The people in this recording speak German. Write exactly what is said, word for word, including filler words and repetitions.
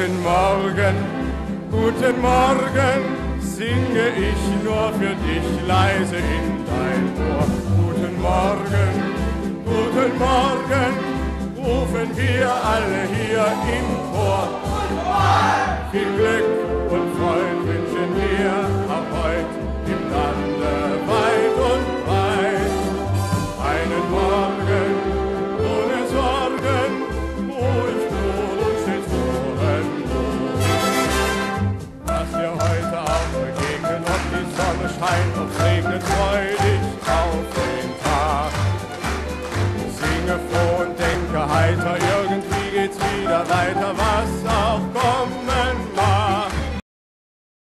Guten Morgen, guten Morgen, singe ich nur für dich leise in dein Ohr. Guten Morgen, guten Morgen, rufen wir alle hier im Chor. Viel Glück und Freud wünschen wir auch heute im Lande weit und breit. Einen Morgen ohne Sorgen, ruhig nur und stets Ohrenruhe. Was wir heute auch begegnen, ob die Sonne scheint, ob es regnet, Freude